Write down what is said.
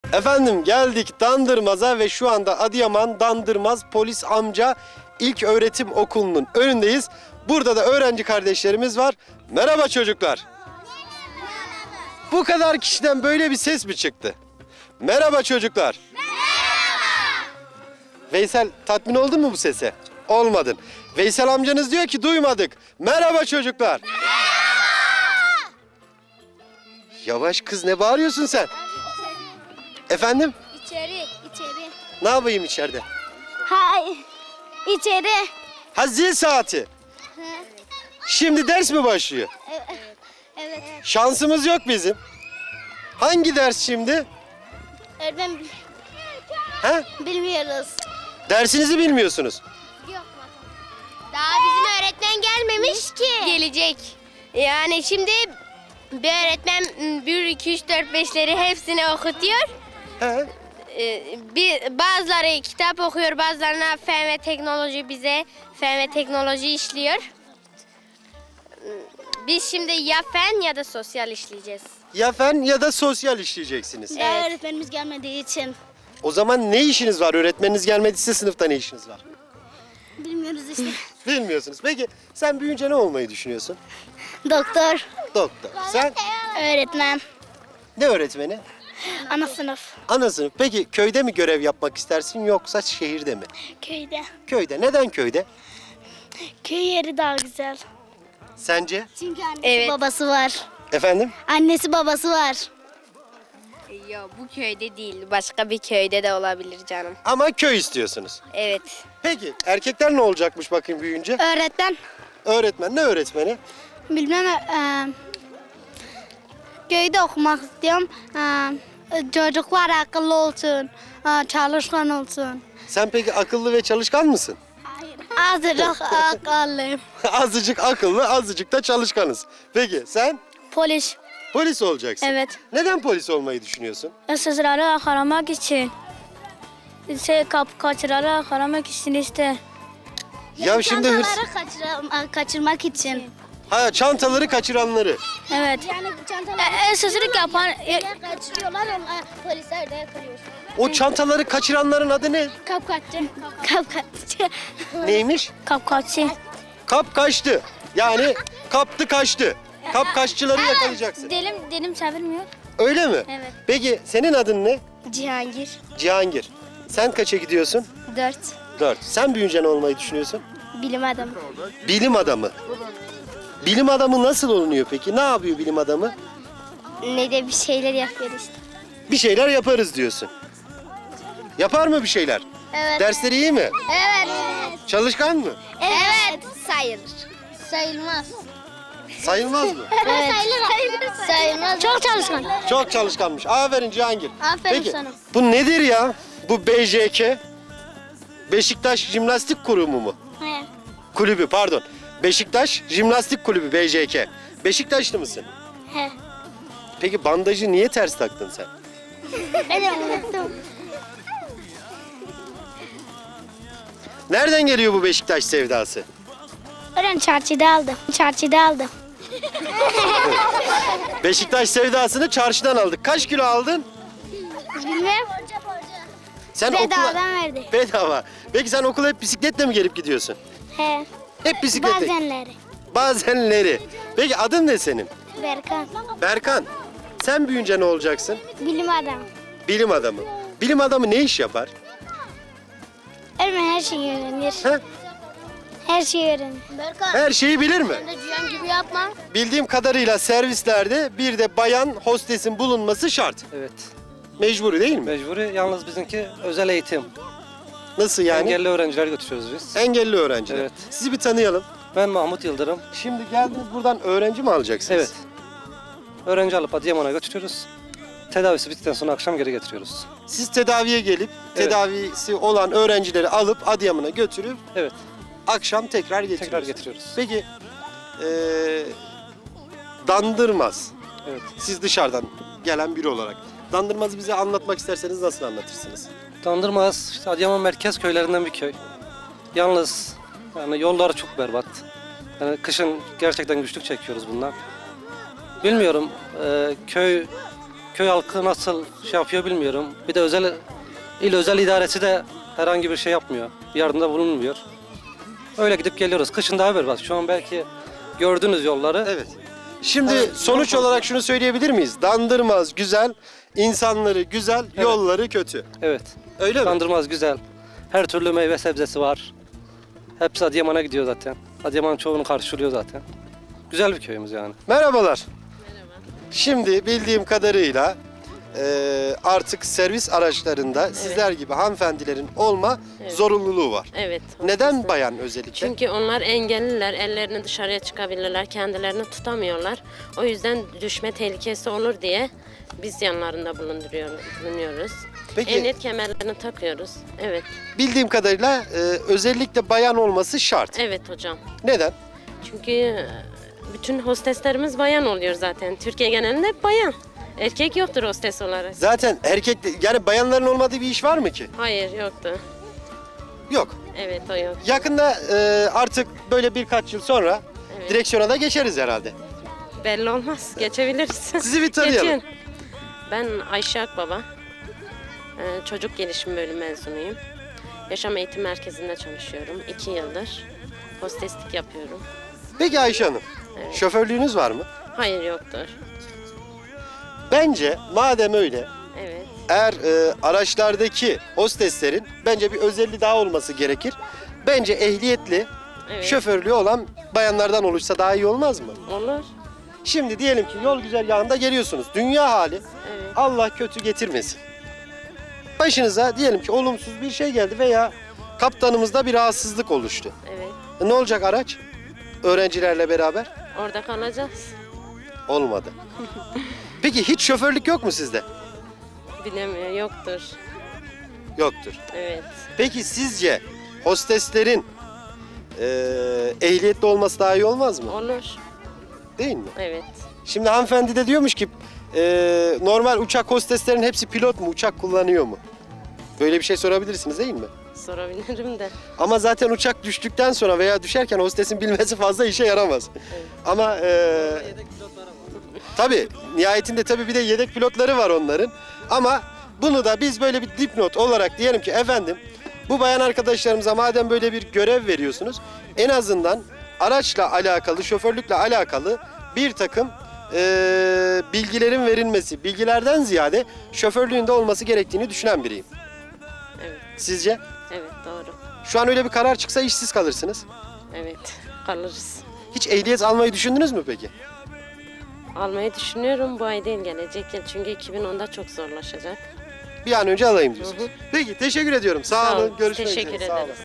Efendim geldik Dandırmaz'a ve şu anda Adıyaman Dandırmaz Polis Amca İlköğretim Okulu'nun önündeyiz. Burada da öğrenci kardeşlerimiz var. Merhaba çocuklar. Bu kadar kişiden böyle bir ses mi çıktı? Merhaba çocuklar. Merhaba. Veysel, tatmin oldun mu bu sese? Olmadın. Veysel amcanız diyor ki duymadık. Merhaba çocuklar. Merhaba. Yavaş kız, ne bağırıyorsun sen? Efendim? İçeri. Ne yapayım içeride? Hayır. İçeri. Ha, zil saati. Şimdi ders mi başlıyor? Evet. Şansımız yok bizim. Hangi ders şimdi? Öğretmen He? bilmiyoruz. Dersinizi bilmiyorsunuz. Yok. Daha bizim öğretmen gelmemiş ki. Gelecek. Yani şimdi bir öğretmen 1, 2, 3, 4, 5'leri hepsini okutuyor. He? Bazıları kitap okuyor, bazılarına fen ve teknoloji bize fen ve teknoloji işliyor. Biz şimdi ya fen ya da sosyal işleyeceğiz. Ya fen ya da sosyal işleyeceksiniz. Evet. Öğretmenimiz gelmediği için. O zaman ne işiniz var? Öğretmeniniz gelmediyse sınıfta ne işiniz var? Bilmiyoruz işte. Bilmiyorsunuz. Peki sen büyüyünce ne olmayı düşünüyorsun? Doktor. Doktor. Sen Öğretmen. ne öğretmeni? Ana sınıf. Ana sınıf. Peki köyde mi görev yapmak istersin yoksa şehirde mi? Köyde. Köyde. Neden köyde? Köy yeri daha güzel. Sence? Çünkü annesi babası var. Efendim? Annesi babası var. Yok, bu köyde değil. Başka bir köyde de olabilir canım. Ama köy istiyorsunuz. Evet. Peki erkekler ne olacakmış bakayım büyüyünce? Öğretmen. Öğretmen. Ne öğretmeni? Bilmem. Köyde okumak istiyorum. Çocuklar akıllı olsun. Çalışkan olsun. Sen peki akıllı ve çalışkan mısın? Azıcık akıllıyım. Azıcık akıllı, azıcık da çalışkanız. Peki sen Polis. polis olacaksın. Evet. Neden polis olmayı düşünüyorsun? Hırsızları yakalamak için. Kaçıranları yakalamak için işte. Ya şimdi Kaçırmak için. çantaları kaçıranları. Evet. Yani hırsızlık yapan kaçırıyorlar, polisler de yakalıyor. O çantaları kaçıranların adı ne? Kapkaççı. Kapkaççı. Neymiş? Kapkaççı. Kap kaçtı. Yani kaptı kaçtı. Kap kaççıları yakalayacaksın. Dilim çevirmiyor. Öyle mi? Evet. Peki senin adın ne? Cihangir. Cihangir. Sen kaça gidiyorsun? 4. 4. Sen büyüyünce ne olmayı düşünüyorsun? Bilim adamı. Bilim adamı. Bilim adamı nasıl olunuyor peki? Ne yapıyor bilim adamı? Ne de bir şeyler yapıyor işte. Bir şeyler yaparız diyorsun. Yapar mı bir şeyler? Evet. Dersleri iyi mi? Evet. Çalışkan mı? Evet. Sayılır. Sayılmaz. Sayılmaz mı? Evet. Sayılmaz. Çok çalışkan. Çok çalışkanmış. Aferin Cihangir. Aferin Peki sana. bu nedir ya? Bu BJK? Beşiktaş Jimnastik Kurumu mu? He. Kulübü pardon. Beşiktaş Jimnastik Kulübü BJK. Beşiktaşlı mısın? He. Peki bandajı niye ters taktın sen? Ben de unuttum. Nereden geliyor bu Beşiktaş sevdası? Ben çarşıda aldım. Çarşıda aldım. Beşiktaş sevdasını çarşıdan aldık. Kaç kilo aldın? Bilmem. Sen okula... Bedavadan verdi. Bedava. Peki sen okula hep bisikletle mi gelip gidiyorsun? He. Hep bisikletle. Bazenleri. Bazenleri. Peki adın ne senin? Berkan. Berkan. Sen büyüyünce ne olacaksın? Bilim adamı. Bilim adamı. Bilim adamı ne iş yapar? Öğretmen her şeyi öğrenir. He? Her şeyi öğrenir. Berkan. Her şeyi bilir mi? Cihan gibi yapma. Bildiğim kadarıyla servislerde bir de bayan hostesin bulunması şart. Evet, Mecburi değil mi? mecburi. Yalnız bizimki özel eğitim. Nasıl yani? Engelli öğrenciler götürüyoruz biz. Engelli öğrenciler. Evet. Sizi bir tanıyalım. Ben Mahmut Yıldırım. Şimdi geldiniz buradan öğrenci mi alacaksınız? Evet. Öğrenci alıp Adıyaman'a götürüyoruz. Tedavisi bittikten sonra akşam geri getiriyoruz. Siz tedaviye gelip Evet. tedavisi olan öğrencileri alıp Adıyaman'a götürüp Evet, akşam tekrar getiriyorsunuz. tekrar getiriyoruz. Peki Dandırmaz. Evet. Siz dışarıdan gelen biri olarak Dandırmaz'ı bize anlatmak isterseniz nasıl anlatırsınız? Dandırmaz, işte Adıyaman merkez köylerinden bir köy. Yalnız yani yollar çok berbat. Yani kışın gerçekten güçlük çekiyoruz bundan. Bilmiyorum, köy köy halkı nasıl şey yapıyor bilmiyorum. Bir de il özel idaresi de herhangi bir şey yapmıyor. Yardımda bulunmuyor. Öyle gidip geliyoruz. Kışın daha berbat. Şu an belki gördünüz yolları. Evet. Şimdi Evet, sonuç olarak şunu söyleyebilir miyiz? Dandırmaz güzel, insanları güzel, yolları kötü. Evet. Öyle mi? Kandırmaz güzel. Her türlü meyve sebzesi var. Hepsi Adıyaman'a gidiyor zaten. Adıyaman'ın çoğunu karşılıyor zaten. Güzel bir köyümüz yani. Merhabalar. Şimdi bildiğim kadarıyla artık servis araçlarında sizler gibi hanımefendilerin olma zorunluluğu var. Evet. Neden haklısın. bayan özellikle? Çünkü onlar engelliler, ellerini dışarıya çıkabilirler, kendilerini tutamıyorlar. O yüzden düşme tehlikesi olur diye biz yanlarında bulunuyoruz. Peki Emniyet kemerlerini takıyoruz. Evet, bildiğim kadarıyla özellikle bayan olması şart. evet hocam. Neden? Çünkü bütün hosteslerimiz bayan oluyor zaten. Türkiye genelinde hep bayan. Erkek yoktur hostes olarak. Zaten erkek yani bayanların olmadığı bir iş var mı ki? Hayır, yoktu. Yok. Evet, o yok. Yakında artık böyle birkaç yıl sonra Evet. direksiyona da geçeriz herhalde. Belli olmaz, geçebiliriz. Sizi bir tanıyalım. Geçin. Ben Ayşe Akbaba. Çocuk gelişim bölüm mezunuyum. Yaşam eğitim merkezinde çalışıyorum. 2 yıldır hosteslik yapıyorum. Peki Ayşe Hanım, Evet. şoförlüğünüz var mı? Hayır, yoktur. Bence madem öyle, Evet. eğer araçlardaki hosteslerin bence bir özelliği daha olması gerekir. Bence ehliyetli, Evet. şoförlüğü olan bayanlardan oluşsa daha iyi olmaz mı? Olur. Şimdi diyelim ki yol güzergahında geliyorsunuz. Dünya hali, Evet. Allah kötü getirmesin. Başınıza diyelim ki olumsuz bir şey geldi veya kaptanımızda bir rahatsızlık oluştu. Evet. Ne olacak araç? Öğrencilerle beraber? Orada kalacağız. Olmadı. Peki hiç şoförlük yok mu sizde? Bilemiyor, yoktur. Yoktur. Evet. Peki sizce hosteslerin ehliyetli olması daha iyi olmaz mı? Olur. Değil mi? Evet. Şimdi hanımefendi de diyormuş ki normal uçak hosteslerin hepsi pilot mu? Uçak kullanıyor mu? Böyle bir şey sorabilirsiniz değil mi? Sorabilirim de. Ama zaten uçak düştükten sonra veya düşerken hostesin bilmesi fazla işe yaramaz. Ama tabii nihayetinde tabii bir de yedek pilotları var onların. Ama bunu da biz böyle bir dipnot olarak diyelim ki efendim bu bayan arkadaşlarımıza madem böyle bir görev veriyorsunuz en azından araçla alakalı, şoförlükle alakalı bir takım bilgilerin verilmesi, bilgilerden ziyade şoförlüğünde olması gerektiğini düşünen biriyim. Evet. Sizce? Evet, doğru. Şu an öyle bir karar çıksa işsiz kalırsınız. Evet. Kalırız. Hiç ehliyet almayı düşündünüz mü peki? Almayı düşünüyorum. Bu ay değil, gelecek yıl. Çünkü 2010'da çok zorlaşacak. Bir an önce alayım diyorsunuz. Hı hı. Peki teşekkür ediyorum. Sağ Sağ olun. olun. Görüşmek Teşekkür üzere. Sağ olun. ederiz.